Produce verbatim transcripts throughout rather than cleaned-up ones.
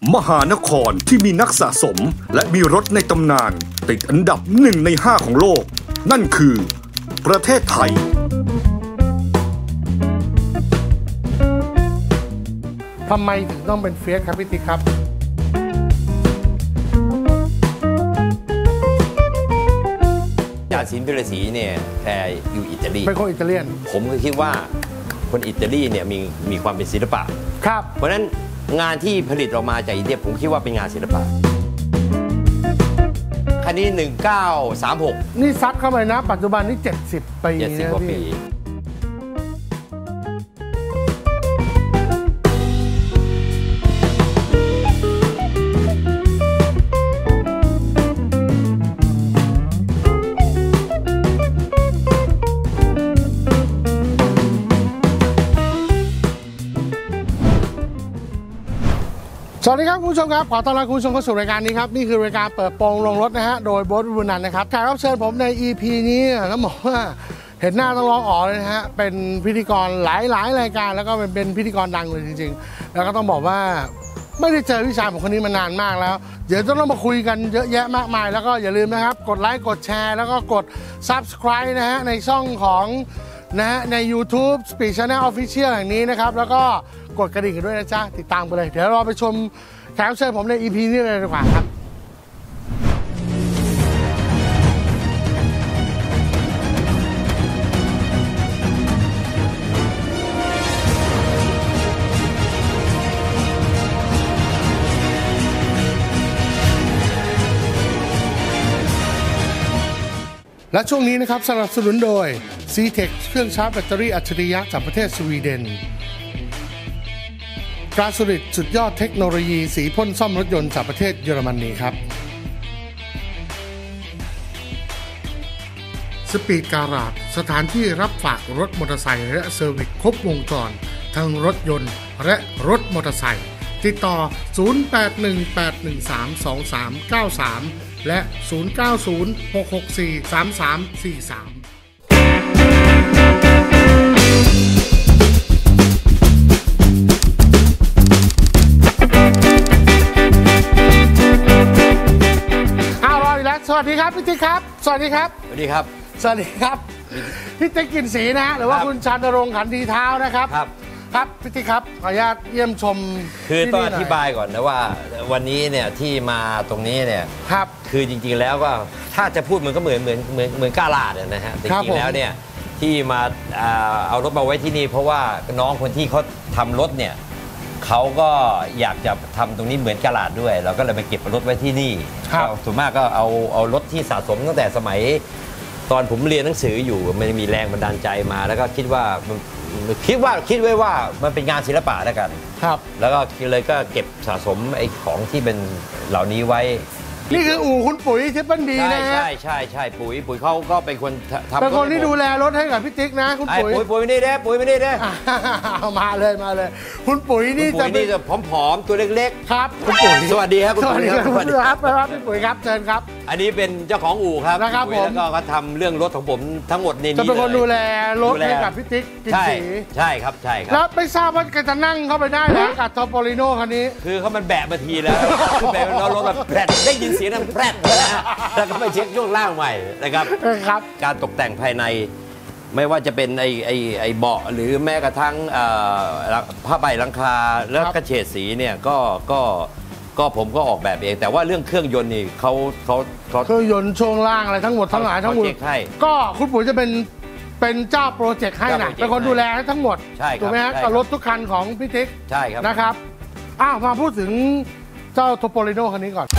มหานครที่มีนักสะสมและมีรถในตำนานติดอันดับหนึ่งในห้าของโลกนั่นคือประเทศไทยทำไมถึงต้องเป็นเฟียสครับพี่ติ๊กครับยาสินพิรศรีเนี่ยแพรอยู่อิตาลีเป็นคนอิตาเลียนผมก็คิดว่าคนอิตาลีเนี่ยมีมีความเป็นศิลปะครับเพราะฉะนั้นงานที่ผลิตออกมาจากอิตาลีผมคิดว่าเป็นงานศิลปะคันนี้หนึ่งเก้าสามหกนี่ซัดเข้าไปนะปัจจุบันนี่เจ็ดสิบปีเจ็ดสิบกว่าปีสวัสดีครับคุณผู้ชมครับขอต้อนรับคุณผู้ชมเข้าสู่รายการนี้ครับนี่คือรายการเปิดโปงลงรถนะฮะโดยโบ๊ท วิบูลย์นันท์นะครับแขกรับเชิญผมใน อี พี นี้ต้องบอกว่าเห็นหน้าต้องร้องอ๋อเลยนะฮะเป็นพิธีกรหลายๆรายการแล้วก็เป็นเป็นพิธีกรดังเลยจริงๆแล้วก็ต้องบอกว่าไม่ได้เจอพี่ชายผมคนนี้มานานมากแล้วเดี๋ยวต้องมาคุยกันเยอะแยะมากมายแล้วก็อย่าลืมนะครับกดไลค์กดแชร์แล้วก็กด ซับสไครบ์ นะฮะในช่องของนะฮะใน ยูทูบ Speed Channel Official แห่งนี้นะครับแล้วก็กดกระดิ่งกันด้วยนะจ๊ะติดตามกันเลยเดี๋ยวเราไปชมแขกรับเชิญผมใน อี พี นี้เลยดีกว่าครับและช่วงนี้นะครับสนับสนุนโดย ซี เทค เครื่องชาร์จแบตเตอรี่อัจฉริยะจากประเทศสวีเดนกราสุริตสุดยอดเทคโนโลยีสีพ่นซ่อมรถยนต์จากประเทศเยอรมนีครับสปีดการาจสถานที่รับฝากรถมอเตอร์ไซค์และเซอร์วิสครบวงจรทั้งรถยนต์และรถมอเตอร์ไซค์ติดต่อศูนย์ แปด หนึ่ง แปด หนึ่ง สาม สอง สาม เก้า สามและศูนย์ เก้า ศูนย์ หก หก สี่ สาม สาม สี่ สามสวัสดีครับพี่ติ๊กครับสวัสดีครับสวัสดีครับสวัสดีครับพี่ติ๊กกลิ่นสีนะฮะหรือว่าคุณชาญรงค์ขันธีเท้านะครับครับครับพี่ติ๊กครับขออนุญาตเยี่ยมชมคือต้องอธิบายก่อนนะว่าวันนี้เนี่ยที่มาตรงนี้เนี่ยครับคือจริงๆแล้วก็ถ้าจะพูดมันก็เหมือนเหมือนเหมือนเหมือนกาลาดนะฮะจริงๆแล้วเนี่ยที่มาเอารถมาไว้ที่นี่เพราะว่าน้องคนที่เขาทำรถเนี่ยเขาก็อยากจะทำตรงนี้เหมือนกาลาดด้วยเราก็เลยไปเก็บรถไว้ที่นี่ส่วนมากก็เอาเอารถที่สะสมตั้งแต่สมัยตอนผมเรียนหนังสืออยู่มันมีแรงบันดาลใจมาแล้วก็คิดว่าคิดว่าคิดไว้ว่ามันเป็นงานศิลปะแล้วกันครับแล้วก็เลยก็เก็บสะสมไอ้ของที่เป็นเหล่านี้ไว้นี่คืออู่คุณปุ๋ยทิพย์บันดีนะใช่ใช่ใช่ปุ๋ยปุ๋ยเขาก็เป็นคนทำเป็นคนที่ดูแลรถให้กับพี่ติ๊กนะคุณปุ๋ยปุ๋ยปุ๋ยไม่ได้เด้ปุ๋ยไม่ได้เด้มาเลยมาเลยคุณปุ๋ยนี่จะนี่จะผอมๆตัวเล็กๆครับคุณปุ๋ยสวัสดีครับคุณปุ๋ยครับสวัสดีครับครับพี่ปุ๋ยครับเชิญครับอันนี้เป็นเจ้าของอู่ครับนะครับผมแล้วก็เขาทำเรื่องรถของผมทั้งหมดในนี้จะเป็นคนดูแลรถให้กับพี่ติ๊กกินสีใช่ครับใช่ครับแล้วไม่ทราบว่าจะนั่งเข้าไปได้หรือกับทอปโปลิโน่คันนี้คือเขามันแบะมาทีแล้วคือแบะแล้วรถแบบแผลได้ยินเสียงนั้นแผลแล้วก็ไปเช็คช่วงล่างใหม่นะครับครับการตกแต่งภายในไม่ว่าจะเป็นไอ้ไอ้ไอ้เบาะหรือแม้กระทั่งผ้าใบหลังคาแล้วก็เฉดสีเนี่ยก็ก็ก็ผมก็ออกแบบเองแต่ว่าเรื่องเครื่องยนต์นี่เขาเขาเครื่องยนต์ช่วงล่างอะไรทั้งหมดทั้งหลายทั้งหมดก็คุณปุ๋ยจะเป็นเป็นเจ้าโปรเจกต์ให้นะเป็นคนดูแลทั้งหมดถูกไหมฮะกับรถทุกคันของพี่ติ๊กใช่ครับนะครับอ้าวมาพูดถึงเจ้าโทโปลิโน่คันนี้ก่อน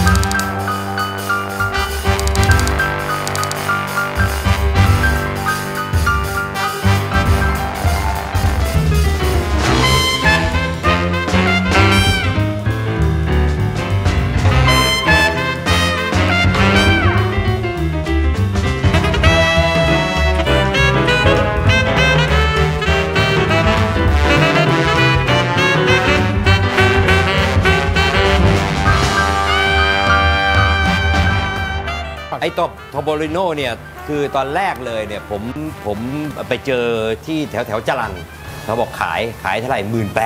ไอ้ตบโทโบลิโน่เนี่ยคือตอนแรกเลยเนี่ยผมผมไปเจอที่แถวแถวจรัญเขาบอกขายขายเท่าไหร่หมื่นแปด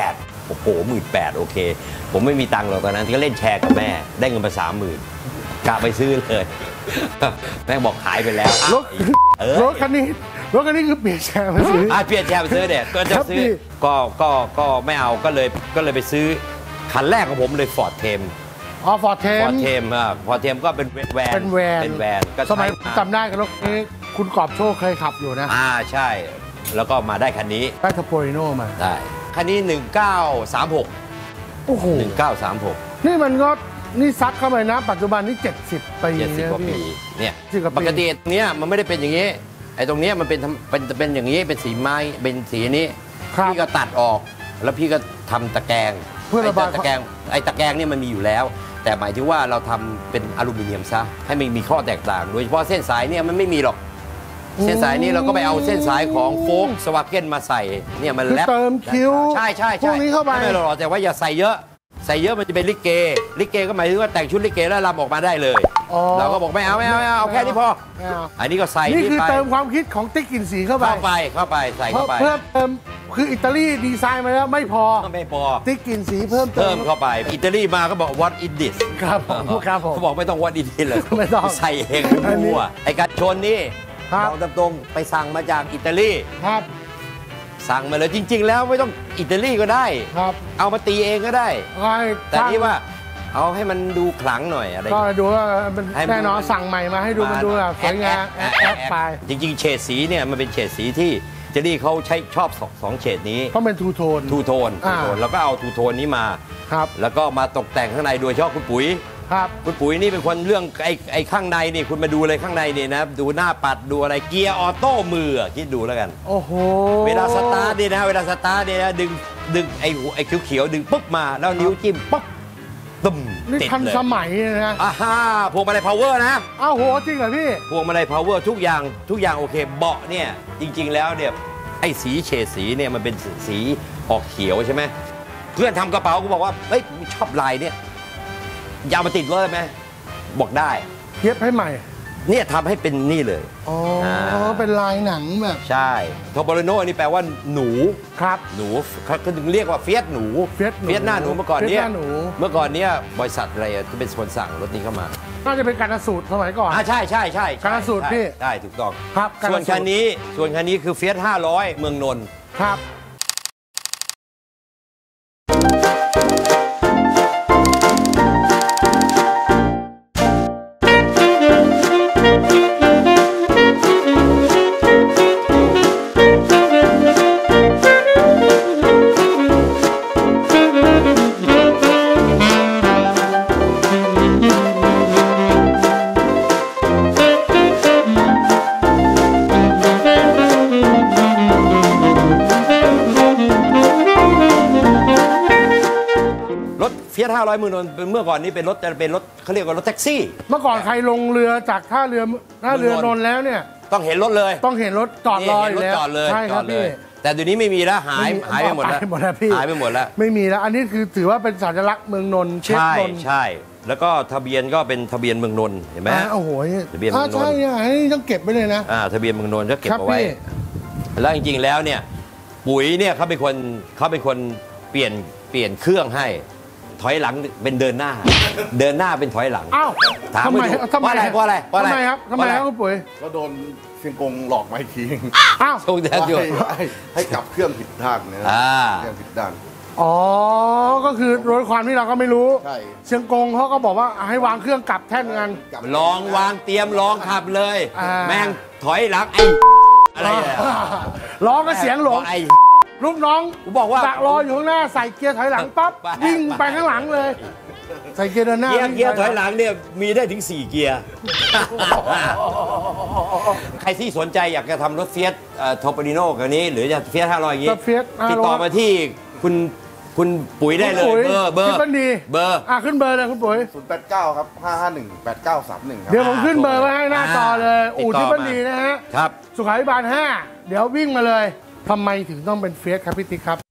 โอ้โหหมื่นแปดโอเคผมไม่มีตังค์หรอกตอนนั้นก็เล่นแชร์กับแม่ได้เงินมาสามหมื่นกะไปซื้อเลยแม่บอกขายไปแล้วรถรถคันนี้รถคันนี้คือเปลี่ยนแชร์มาซื้ออ่ะเปลี่ยนแชร์ไปซื้อเนี่ยก็จะซื้อก็ก็ก็ไม่เอาก็เลยก็เลยไปซื้อคันแรกของผมเลยฟอร์ดเทมอ๋อฟอร์ดเทมฟอร์ดเทมอ่ะฟอร์ดเทมก็เป็นแวนเป็นแวนเป็นแวนก็สมัยจำได้กับรถนี้คุณกอบโชคเคยขับอยู่นะอ่าใช่แล้วก็มาได้คันนี้ได้ทัปโปลิโนมาได้คันนี้หนึ่งเก้าสามหกโอ้โหหนึ่งเก้าสามหกนี่มันก็นี่ซัดเข้าไปนะปัจจุบันนี่เจ็ดสิบปีเจ็ดสิบกว่าปีเนี่ยปกติเนี้ยมันไม่ได้เป็นอย่างนี้ไอ้ตรงเนี้ยมันเป็นเป็นเป็นอย่างนี้เป็นสีไม้เป็นสีนี้พี่ก็ตัดออกแล้วพี่ก็ทำตะแกรงเพื่อระบายตะแกรงไอ้ตะแกรงเนี่ยมันมีอยู่แล้วแต่หมายถึงว่าเราทำเป็นอลูมิเนียมซะให้มันมีข้อแตกต่างโดยเฉพาะเส้นสายเนี่ยมันไม่มีหรอกเส้นสายนี้เราก็ไปเอาเส้นสายของโฟล์คสวาเก้นมาใส่เนี่ยมันแลบเติมคิ้วใช่ใช่ใช่พวกนี้เข้าไปไม่หรอกแต่ว่าอย่าใส่เยอะใส่เยอะมันจะเป็นลิเกลิเกก็หมายถึงว่าแต่งชุดลิเกแล้วรำออกมาได้เลยเราก็บอกไม่เอาไม่เอาไม่เอาแค่นี้พออันนี้ก็ใส่นี่คือเติมความคิดของติ๊กกลิ่นสีเข้าไปเข้าไปเข้าไปใส่เข้าไปเพิ่มเติมคืออิตาลีดีไซน์มาแล้วไม่พอไม่พอติ๊กกลิ่นสีเพิ่มเติมเข้าไปอิตาลีมาก็บอก what is this ครับผมครับผมเขาบอกไม่ต้อง what is this เลยไม่ต้องใส่เองมั่วไอ้การชนนี่บอกตรงๆไปสั่งมาจากอิตาลีครับสั่งมาเลยจริงๆแล้วไม่ต้องอิตาลีก็ได้ครับเอามาตีเองก็ได้แต่นี่ว่าเอาให้มันดูขลังหน่อยอะไรก็ดูว่าแน่นอนสั่งใหม่มาให้ดูมันดูแบบสวยงามแอปไปจริงๆเฉดสีเนี่ยมันเป็นเฉดสีที่เจลลี่เขาใช้ชอบสองเฉดนี้เพราะเป็นทูโทนทูโทนทูโทนแล้วก็เอาทูโทนนี้มาครับแล้วก็มาตกแต่งข้างในโดยเฉพาะคุณปุ๋ยครับคุณปุ๋ยนี่เป็นคนเรื่องไอ้ไอ้ข้างในนี่คุณมาดูเลยข้างในนี่นะดูหน้าปัดดูอะไรเกียร์ออโต้มือคิดดูแล้วกันโอ้โหเวลาสตาร์ทนี่นะเวลาสตาร์ทนี่นะดึงดึงไอ้ไอ้เขียวๆดึงปุ๊บมาแล้วนิ้วจิ้มปุ๊บตึมนี่ทันสมัยนะอ่าฮะพวงมาลัย power นะอ้าวโหจริงเหรอพี่พวงมาลัย power ทุกอย่างทุกอย่างโอเคเบาะเนี่ยจริงๆแล้วเนี่ยไอ้สีเฉดสีเนี่ยมันเป็นสีออกเขียวใช่ไหมเพื่อนทำกระเป๋าก็บอกว่าเฮ้ยชอบลายเนี่ยยาวมาติดเลยไหมบอกได้เย็บให้ใหม่เนี่ยทำให้เป็นนี่เลยอ๋อเป็นลายหนังแบบใช่โทโบโลโนนี่แปลว่าหนูครับหนูเขาถึงเรียกว่าเฟียสหนูเฟียสเฟียสหน้าหนูเมื่อก่อนเนี้ยเมื่อก่อนเนี้ยบริษัทอะไรที่เป็นคนสั่งรถนี้เข้ามาน่าจะเป็นการสูตรสมัยก่อนอ่าใช่ใช่ใช่การสูตรพี่ได้ถูกต้องครับส่วนคันนี้ส่วนคันนี้คือเฟียสห้าร้อยเมืองนนท์ครับเฟียสห้าร้อยเมืองนนท์เมื่อก่อนนี้เป็นรถจะเป็นรถเขาเรียกว่ารถแท็กซี่เมื่อก่อนใครลงเรือจากท่าเรือท่าเรือนนท์แล้วเนี่ยต้องเห็นรถเลยต้องเห็นรถจอดรออยู่แล้วจอดเลยใช่ครับพี่แต่เดี๋ยวนี้ไม่มีแล้วหายหายไปหมดแล้วหายไปหมดแล้วไม่มีแล้วอันนี้คือถือว่าเป็นสัญลักษณ์เมืองนนท์ใช่ใช่แล้วก็ทะเบียนก็เป็นทะเบียนเมืองนนท์เห็นไหมโอ้โหทะเบียนเมืองนนท์ใช่เนี่ยต้องเก็บไว้เลยนะอ่าทะเบียนเมืองนนท์ก็เก็บเอาไว้แล้วจริงๆแล้วเนี่ยปุ๋ยเนี่ยเขาเป็นคนเขาเป็นคนเปลี่ยนเปลี่ยนเครื่องให้ถอยหลังเป็นเดินหน้าเดินหน้าเป็นถอยหลังอ้าวถามทำไมทำไมเพราะอะไรเพราะอะไรครับทำไมครับคุณปุ๋ยก็โดนเซียงกงหลอกมาอีกทีอ้าวส่งแทนอยู่ให้กลับเครื่องผิดด้านนะเครื่องผิดด้านอ๋อก็คือโดยความที่เราก็ไม่รู้เซียงกงเขาก็บอกว่าให้วางเครื่องกลับแท่นกันลองวางเตรียมลองขับเลยแม่งถอยหลังไอ้อะไรร้องก็เสียงหลงลูกน้องบอกว่าดักรออยู่ข้างหน้าใส่เกียร์ถอยหลังปั๊บวิ่งไปข้างหลังเลยใส่เกียร์เดินหน้าเกียร์ถอยหลังเนี่ยมีได้ถึงสี่เกียร์ใครที่สนใจอยากจะทำรถเฟียสโทโปลิโนกันนี้หรือจะเฟียสห้าร้อยอย่างนี้ติดต่อมาที่คุณคุณปุ๋ยได้เลยเบอร์เบอร์เบอร์อ่ะขึ้นเบอร์เลยคุณปุ๋ยศูนย์แปดเก้าครับห้าห้าหนึ่งแปดเก้าสามหนึ่งครับเดี๋ยวผมขึ้นเบอร์ไว้ให้หน้าจอเลยอู่ที่บันดีนะฮะครับสุขาภิบาลห้าเดี๋ยววิ่งมาเลยทำไมถึงต้องเป็นเฟียสครับพี่ติ๊กครับ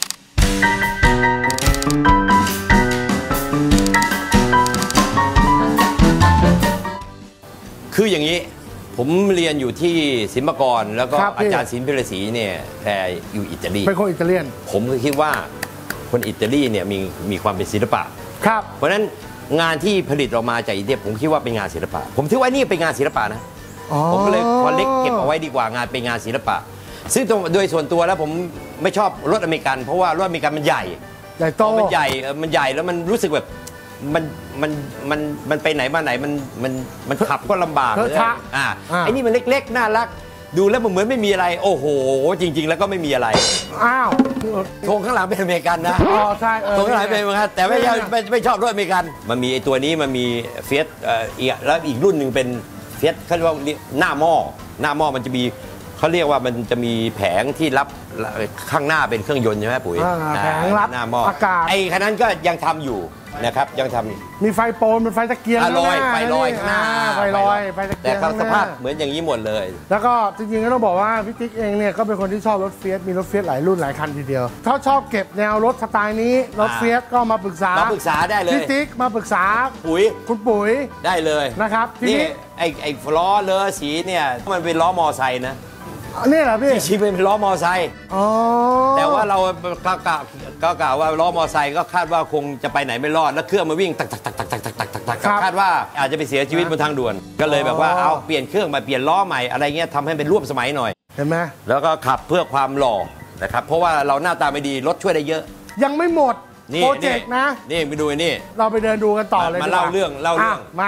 คืออย่างนี้ผมเรียนอยู่ที่ศิลปากรแล้วก็อาจารย์ศิลป์พิรศรีเนี่ยแพรอยู่อิตาลีเป็นคนอิตาเลียนผมก็คิดว่าคนอิตาลีเนี่ยมีมีความเป็นศิลปะครับเพราะฉะนั้นงานที่ผลิตออกมาจากอิตาลีผมคิดว่าเป็นงานศิลปะผมถือว่านี่เป็นงานศิลปะนะผมก็เลยคอลเลกเก็บเอาไว้ดีกว่างานเป็นงานศิลปะซึ่งโดยส่วนตัวแล้วผมไม่ชอบรถอเมริกันเพราะว่ารถอเมริกันมันใหญ่ใหญ่โตมันใหญ่มันใหญ่แล้วมันรู้สึกแบบมันมันมันมันไปไหนมาไหนมันมันมันขับก็ลำบากเลยอ่าไอ้นี่มันเล็กๆน่ารักดูแล้วมันเหมือนไม่มีอะไรโอ้โหจริงๆแล้วก็ไม่มีอะไรอ้าวโครงข้างหลังเป็นอเมริกันนะอ๋อใช่โครงข้างหลังเป็นอเมริกันแต่ไม่ไม่ไม่ชอบรถอเมริกันมันมีไอ้ตัวนี้มันมีเฟียสเอ่ออีกแล้วอีกรุ่นหนึ่งเป็นเฟียสเขาเรียกว่าหน้าหม้อหน้าหม้อมันจะมีเขาเรียกว่ามันจะมีแผงที่รับข้างหน้าเป็นเครื่องยนต์ใช่ไหมปุ๋ยแผงรับหน้าหม้ออากาศไอ้คันนั้นก็ยังทำอยู่นะครับยังทำมีไฟโปนเป็นไฟตะเกียงลอยไฟลอยข้างหน้าไฟลอยไฟตะเกียงแต่สภาพเหมือนอย่างนี้หมดเลยแล้วก็จริงๆก็ต้องบอกว่าพี่ติ๊กเองเนี่ยก็เป็นคนที่ชอบรถเฟียสมีรถเฟียสหลายรุ่นหลายคันทีเดียวถ้าชอบเก็บแนวรถสไตล์นี้รถเฟียสก็มาปรึกษามาปรึกษาได้เลยพี่ติ๊กมาปรึกษาปุ๋ยคุณปุ๋ยได้เลยนะครับทีนี้ไอ้ไอ้ล้อเลอะสีเนี่ยมันเป็นล้อมอไซค์นะนี่แหละพี่จริงๆเป็นล้อมอไซค์แต่ว่าเราก็กะก็กะว่าล้อมอไซค์ก็คาดว่าคงจะไปไหนไม่รอดแล้วเครื่องมาวิ่งตักตักตักตักตักตักตักตักตักคาดว่าอาจจะไปเสียชีวิตบนทางด่วนก็เลยแบบว่าเอาเปลี่ยนเครื่องมาเปลี่ยนล้อใหม่อะไรเงี้ยทำให้เป็นร่วมสมัยหน่อยเห็นไหมแล้วก็ขับเพื่อความหล่อนะครับเพราะว่าเราหน้าตาไม่ดีรถช่วยได้เยอะยังไม่หมดโปรเจกต์นะนี่ไปดูนี่เราไปเดินดูกันต่อเลยมาเล่าเรื่องเล่าเรื่องมา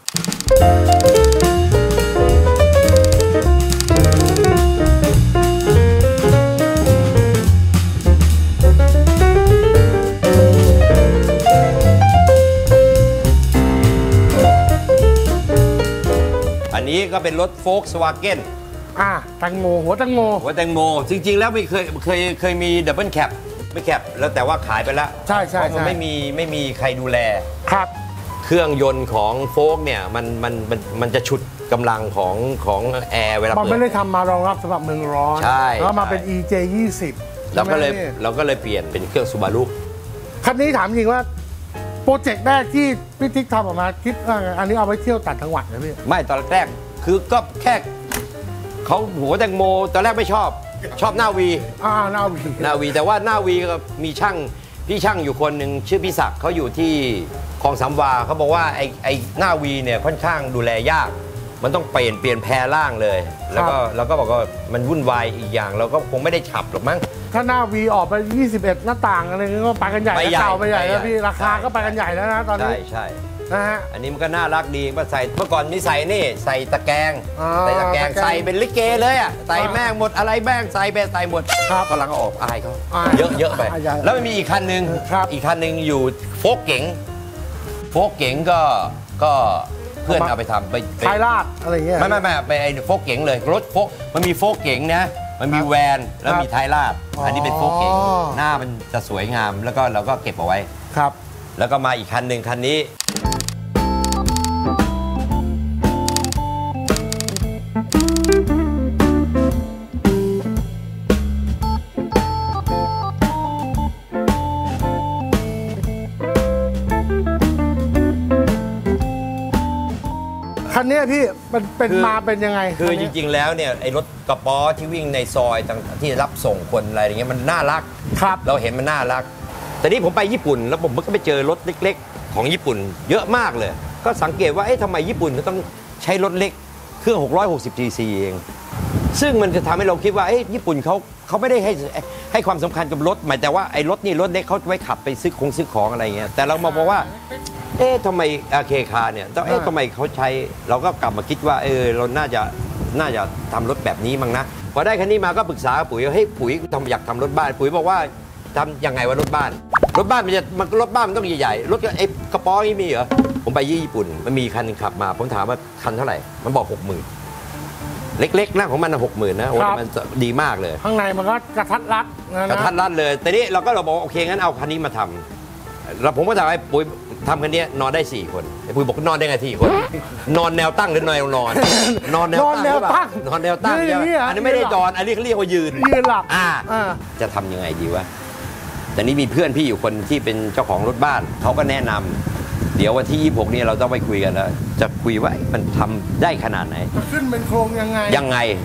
อันนี้ก็เป็นรถโฟล์กสวาเก้นอ่าแตงโมหัวแตงโมหัวแตงโมจริงๆแล้วไม่เคยเคยเคยมีดับเบิลแคปไม่แคปแล้วแต่ว่าขายไปแล้วใช่ใช่เพราะไม่มีไม่มีใครดูแลครับเครื่องยนต์ของโฟล์กเนี่ยมันมันมันมันจะฉุดกำลังของของแอร์เวลาเปิดมันไม่ได้ทำมารองรับสำหรับเมืองร้อนใช่แล้วมาเป็น อี เจ ยี่สิบเราก็เลยเราก็เลยเปลี่ยนเป็นเครื่องซูบารุคันนี้ถามจริงว่าโปรเจกต์แรกที่พี่ติ๊กทำออกมาคิดว่าอันนี้เอาไปเที่ยวต่างจังหวัดนะพี่ไม่ตอนแรกคือก็แค่เขาหัวแตงโมตอนแรกไม่ชอบชอบหน้าวีอ่าหน้าวีหน้าวีแต่ว่าหน้าวีก็มีช่างพี่ช่างอยู่คนหนึ่งชื่อพี่ศักดิ์เขาอยู่ที่คลองสามวาเขาบอกว่าไอ้ไอ้หน้าวีเนี่ยค่อนข้างดูแลยากมันต้องเปลี่ยนเปลี่ยนแพรล่างเลยแล้วก็เราก็บอกว่ามันวุ่นวายอีกอย่างเราก็คงไม่ได้ขับหรอกมั้งถ้าหน้าวีออกไปยี่สิบเอ็ดหน้าต่างอะไรก็ไปกันใหญ่เก่าไปใหญ่แล้วพี่ราคาก็ไปกันใหญ่แล้วนะตอนนี้ใช่ใช่นะฮะอันนี้มันก็น่ารักดีมาใส่เมื่อก่อนนี่ใส่นี่ใส่ตะแกรงใส่ตะแกรงใส่เป็นลิเกเลยอ่ะใส่แม่งหมดอะไรแม่งใส่ไปใส่หมดกำลังออกอายเขาเยอะเยอะไปแล้วมันมีอีกคันหนึ่งอีกคันหนึ่งอยู่โฟล์กเก๋งโฟล์กเก๋งก็ก็เพื่อนเอาไปทำไปไทยราดอะไรเงี้ยไม่ไม่ไม่ไปไอ้โฟล์กเก๋งเลยรถโฟล์กมันมีโฟล์กเก๋งนะมันมีแวนแล้วมีไทยราดอันนี้เป็นโฟล์กเก๋งหน้ามันจะสวยงามแล้วก็เราก็เก็บเอาไว้ครับแล้วก็มาอีกคันหนึ่งคันนี้คันนี้พี่มันเป็นมาเป็นยังไงคือจริงๆแล้วเนี่ยไอ้รถกระป๋อที่วิ่งในซอยที่รับส่งคนอะไรอย่างเงี้ยมันน่ารักครับเราเห็นมันน่ารักแต่นี่ผมไปญี่ปุ่นแล้วผมก็ไปเจอรถเล็กๆของญี่ปุ่นเยอะมากเลยก็สังเกตว่าเอ๊ะทำไมญี่ปุ่นต้องใช้รถเล็กเครื่องหกร้อยหกสิบซีซีเองซึ่งมันจะทำให้เราคิดว่าเอ๊ะญี่ปุ่นเขาเขาไม่ได้ให้ให้ความสำคัญกับรถหมายแต่ว่าไอ้รถนี่รถเล็กเขาไว้ขับไปซื้อของซื้อของอะไรเงี้ยแต่เรามาบอกว่าเอ๊ะทำไมอาเคคาเนี่ยเอ๊ะทำไมเขาใช้เราก็กลับมาคิดว่าเออเราน่าจะน่าจะทำรถแบบนี้มั้งนะพอได้คันนี้มาก็ปรึกษาปุ๋ยเฮ้ยปุ๋ยทำอยากทำรถบ้านปุ๋ยบอกว่าทำยังไงว่ารถบ้านรถบ้านมันจะมันรถบ้านมันต้องใหญ่ๆรถไอ้กระป๋อนี่มีเหรอผมไปญี่ปุ่นมันมีคันนึงขับมาผมถามว่าคันเท่าไหร่มันบอกหกหมื่นเล็กๆนะของมันหกหมื่นนะโอ้มันดีมากเลยข้างในมันก็กระทัดรัดกระทัดรัดเลยแต่นี้เราก็เราบอกโอเคงั้นเอาคันนี้มาทำแล้วผมก็ถามไอ้ปุ๋ยทำคันนี้นอนได้สี่คนไอ้ปุ๋ยบอกนอนได้ไงสี่คนนอนแนวตั้งหรือแนวนอนนอนแนวตั้งนอนแนวตั้งอันนี้ไม่ได้นอนอันนี้เขาเรียกว่ายืนยืนหลับอ่าจะทำยังไงดีวะแต่นี้มีเพื่อนพี่อยู่คนที่เป็นเจ้าของรถบ้านเขาก็แนะนำเดี๋ยววันที่ยี่สิบหกนี้เราต้องไปคุยกันแล้วจะคุยว่ามันทำได้ขนาดไหนขึ้นเป็นโครงยังไงยังไง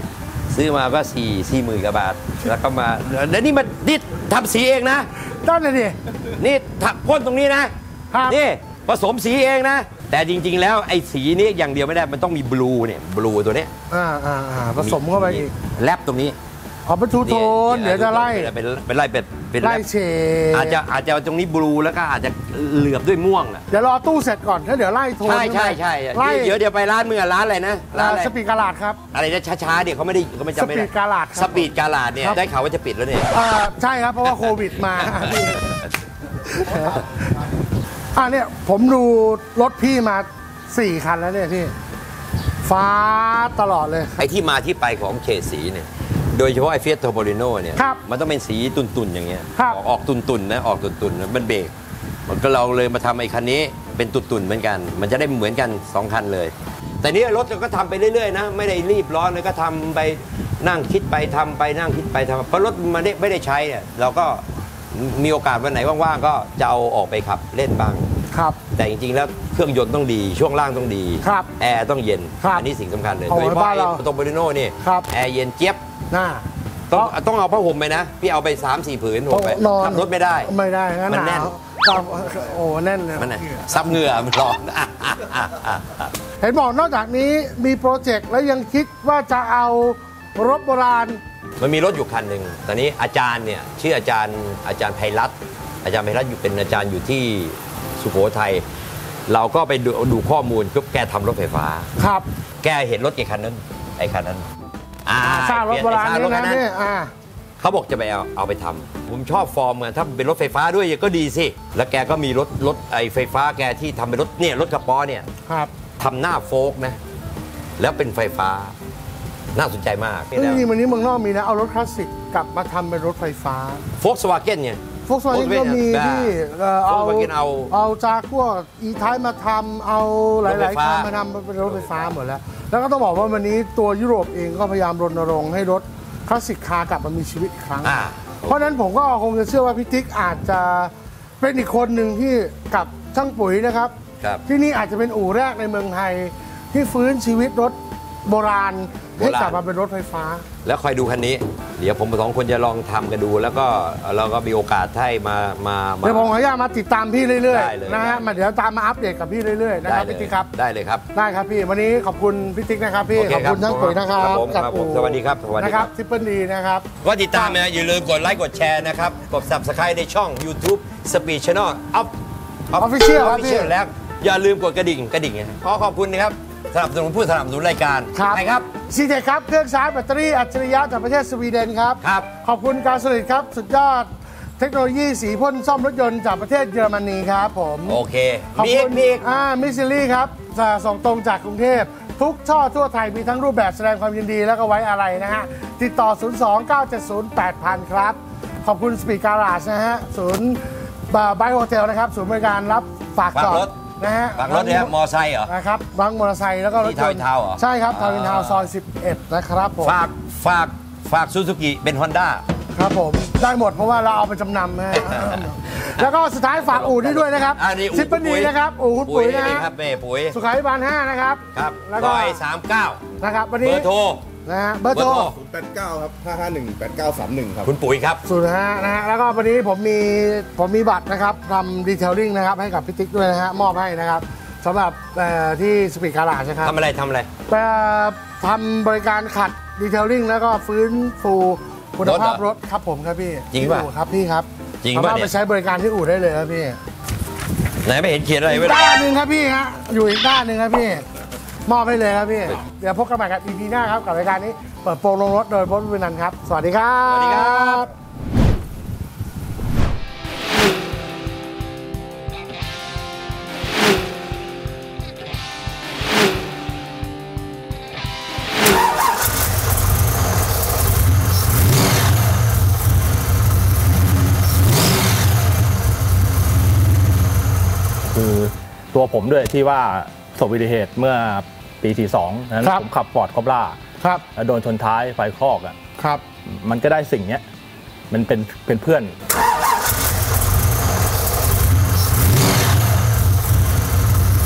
ซื้อมาก็สี่สี่หมื่นกว่าบาทแล้วก็มาแล้วนี่มันนี่ทำสีเองนะต้นเลยดินี่พ่นตรงนี้นะครับ นี่ผสมสีเองนะแต่จริงๆแล้วไอ้สีนี้อย่างเดียวไม่ได้มันต้องมีบลูเนี่ยบลูตัวเนี้ยอ่าอ่าอ่าผสมเข้าไปอีกแลบตรงนี้เอาเป็นทูโทนเดี๋ยวจะไล่เป็นเป็นไล่เป็นเป็นไล่เฉดอาจจะอาจจะตรงนี้บลูแล้วก็อาจจะเหลือบด้วยม่วงอ่ะเดี๋ยวรอตู้เสร็จก่อนแล้วเดี๋ยวไล่โทนใช่ใช่ใช่ไล่เดี๋ยวเดี๋ยวไปร้านมึงอะร้านอะไรนะร้านอะไรสปีดกาลาดครับอะไรนะช้าๆเดี๋ยวเขาไม่ได้เขาไม่จำไม่ได้สปีดกาลาดครับสปีดกาลาดเนี่ยได้ข่าวว่าจะปิดแล้วเนี่ยอ่าใช่ครับเพราะว่าโควิดมา อ่าเนี่ยผมดูรถพี่มาสี่คันแล้วเนี่ยพี่ฟ้าตลอดเลยไอ้ที่มาที่ไปของเฉดสีเนี่ยโดยเฉพาะไอ้เฟียสโทโบลิโนเนี่ยครับมันต้องเป็นสีตุ่นๆอย่างเงี้ยครับออกออกตุ่นๆนะออกตุ่นๆนะมันเบรกมันก็เราเลยมาทำไอ้คันนี้เป็นตุ่นๆเหมือนกัน มันจะได้เหมือนกันสองคันเลย แต่นี่รถเราก็ทำไปเรื่อยๆนะไม่ได้รีบร้อนเลยก็ทำไปนั่งคิดไปทำไปนั่งคิดไปทำเพราะรถมันไม่ได้ใช้เนี่ยเราก็มีโอกาสวันไหนว่างๆก็จะเอาออกไปขับเล่นบ้างครับแต่จริงๆแล้วเครื่องยนต์ต้องดีช่วงล่างต้องดีครับแอร์ต้องเย็นครับอันี้สิ่งสำคัญเลยเอาโดยเฉไว้พาะบ้านไอ้เราโตโบลิโน่นี่ครับแอร์เย็นเจี๊ยบน่าต้องต้องเอาผ้าห่มไปนะพี่เอาไปสามสี่ผืนห่มไปนอนขับรถไม่ได้ไม่ได้งั้นมันหแน่นาน วตามโอ้แน่นเลยมันน่ะซับเหงื่อมันร้อนเห็นบอกนอกจากนี้มีโปรเจกต์แล้วยังคิดว่าจะเอารถโบราณมันมีรถอยู่คันหนึ่งตอนนี้อาจารย์เนี่ยชื่ออาจารย์อาจารย์ไพรัตน์อาจารย์ไพรัตน์อยู่เป็นอาจารย์อยู่ที่สุโขทัยเราก็ไปดูดูข้อมูลก็แกทำรถไฟฟ้าครับแกเห็นรถกี่คันนั้นไอ้คันนั้นอ่าสร้างรถโบราณไอ้นี่สร้นะงถคัเนี่ยอ่าเขาบอกจะไปเอาเอาไปทำผมชอบฟอร์มอะถ้าเป็นรถไฟฟ้าด้วยก็ดีสิแล้วแกก็มีรถรถไอ้ไฟฟ้าแกที่ทำเป็นรถเนี่ยรถกระป๋อเนี่ยครับทำหน้าโฟกนะแล้วเป็นไฟฟ้าน่าสนใจมากจริงๆวันนี้เมืองนอกมีนะเอารถคลาสสิกกลับมาทำเป็นรถไฟฟ้าโฟกสวาเก้นเนี่ยพวกสวาเกนก็มีที่เอ่อเอา Volkswagen เอาเอาจากพวกอีท้ายมาทำเอาหรถไฟลายๆฟ้าคันมาทำเป็นรถไฟฟ้าหมดแล้ว แล้วก็ต้องบอกว่าวันนี้ตัวยุโรปเองก็พยายามรณรงค์ให้รถคลาสสิกคาร์กลับมามีชีวิตอีกครั้งอ่าเพราะฉะนั้นผมก็คงจะเชื่อว่าพี่ติ๊กอาจจะเป็นอีกคนหนึ่งที่กับช่างปุ๋ยนะครับครับที่นี่อาจจะเป็นอู่แรกในเมืองไทยที่ฟื้นชีวิตรถโบราณให้กลับมาเป็นรถไฟฟ้าแล้วคอยดูคันนี้ เดี๋ยวผมสองคนจะลองทำกันดู แล้วก็เราก็มีโอกาสให้มามามาเดี๋ยวผมขออนุญาตมาติดตามพี่เรื่อยได้เลยๆนะฮะมาเดี๋ยวตามมาอัปเดตกับพี่เรื่อยๆนะครับได้เลยพี่ติ๊กครับได้เลยครับได้ครับพี่วันนี้ขอบคุณพี่ติ๊กนะครับพี่โอเคขอบคุณครับช่างปุ๋ยนะครับครับผมจากครับผมอู่สวัสดีครับสวัสดีนะคครัรับบ ทิปเปิลดีนะครับก็ติดตามนะอย่าลืมกดไลค์กดแชร์นะครับ กด Subscribe ในช่อง YouTube Speed Channel Up Official ครับพี่แล้วอย่าลืมกดกระดิ่งกระดิ่งนะขอขอบคุณนะครับสนับสนุนผู้สนับสนุนรายการครับใครครับซีเทคครับเครื่องชาร์จแบตเตอรี่อัจฉริยะจากประเทศสวีเดนครับครับขอบคุณการสลิดครับสุดยอดเทคโนโลยีสีพ่นซ่อมรถยนต์จากประเทศเยอรมนีครับผมโอเคขอบมีอีคุกณมีอีกอ่ามิสซิลี่ครับจะส่งตรงจากกรุงเทพทุกช่อทั่วไทยมีทั้งรูปแบบแสดงความยินดีแล้วก็ไว้อะไรนะฮะติดต่อ ศูนย์ สอง เก้า เจ็ด ศูนย์ แปด ศูนย์ ศูนย์ ครับขอบคุณสปีดการาจนะฮะศูนย์ไบค์โฮเทลนะครับศูนย์บริการรับฝากจอฝากรดถนะฮะฝากรถเนี่ยมอไซค์เหรอนะครับบังมอเตอร์ไซค์แล้วก็รถยนต์ที่ทาวน์เฮาส์เหรอใช่ครับทาวน์เฮาอ่าส์ซอยสิบเอ็ดนะครับผมฝากฝากฝากซูซูกิเป็นฮอนด้าครับผมได้หมดเพราะว่าเราเอาไปจำนำนะฮะ แล้วก็สุดท้ายฝากอู่นี้ด้วยนะครับอันนี้อู่ซิปเปอร์ดีนะครับอู่คุณปุ๋ยนะนี่ฮะครับเป้ปุ๋ยสุขาภิบาลห้านะครับครับแล้วก็ร้อยสามเก้านะครับวันเบนี้อร์โทรนะฮะเบอร์โทรเบอร์โทรศูนย์แปดเก้าครับห้าห้าหนึ่งแปดเก้าสามหนึ่งครับคุณปุ๋ยครับสุดนะฮะนะฮะแล้วก็วันนี้ผมมีผมมีบัตรนะครับทำดีเทลลิ่งนะครับให้กับพี่ติ๊กด้วยนะฮะมอบให้นะครับสำหรับเอ่อที่สปีดการาจนะครับทำอะไรทำอะไรเอ่อทำบริการขัดดีเทลลิ่งแล้วก็ฟื้นฟูคุณภาพรถครับผมครับพี่จริงป่ะที่อู่ครับพี่ครับจริงสาป่ะมารถเนี่ไปยใช้บริการที่อู่ได้เลยครับพี่ไหนไม่เห็นเขียนอะไรอีไว้กเลยด้านหนึ่งครับพี่ฮะอยู่อีกด้านหนึ่งครับพี่มอบให้เลยครับพี่เดี๋ยวพบกันใหม่กับ อี พี หน้าครับกับรายการนี้เปิดโปรงลงรถโดยบอสวินันท์ครับสวัสดีครับสวัสดีครับคือตัวผมด้วยที่ว่าประสบอุบัติเหตุเมื่อปี สี่สิบสอง นั้นครับผมขับฟอร์ดคอปล่าครับแล้วโดนชนท้ายไฟคลอกอ่ะครับมันก็ได้สิ่งเนี้ยมันเป็นเป็นเพื่อน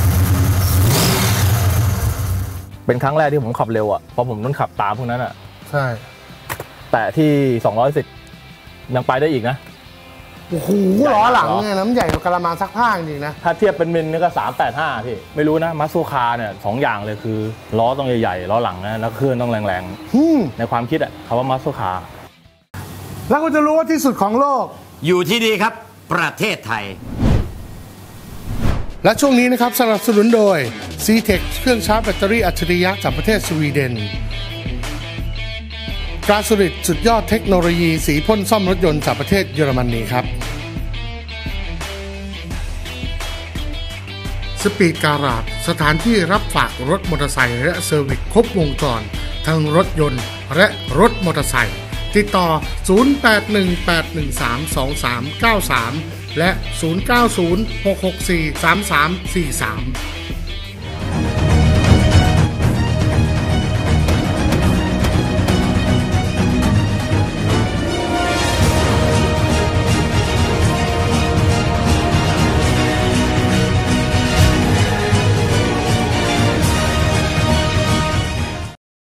เป็นครั้งแรกที่ผมขับเร็วอ่ะเพราะผมต้องขับตามพวกนั้นอ่ะใช่แต่ที่สองร้อยสิบยังไปได้อีกนะโอ้โหล้อหลังเนี่ยน้ำใหญ่กว่ากระมังซักผ้าจริงๆนะถ้าเทียบเป็นมิลนี่ก็สามแปดห้าพี่ไม่รู้นะมัสซูคาเนี่ยสองอย่างเลยคือล้อต้องใหญ่ๆล้อหลังนะแล้วเครื่องต้องแรงๆในความคิดอะคำว่ามัสซูคาแล้วคุณจะรู้ว่าที่สุดของโลกอยู่ที่นี่ครับประเทศไทยและช่วงนี้นะครับสนับสนุนโดย ซี-Tech เครื่องชาร์จแบตเตอรี่อัจฉริยะจากประเทศสวีเดนกราสุริตสุดยอดเทคโนโลยีสีพ่นซ่อมรถยนต์จากประเทศเยอรมนีครับสปีดการาจสถานที่รับฝากรถมอเตอร์ไซค์และเซอร์วิสครบวงจรทั้งรถยนต์และรถมอเตอร์ไซค์ติดต่อศูนย์ แปด หนึ่ง แปด หนึ่ง สาม สอง สาม เก้า สามและศูนย์ เก้า ศูนย์ หก หก สี่ สาม สาม สี่ สาม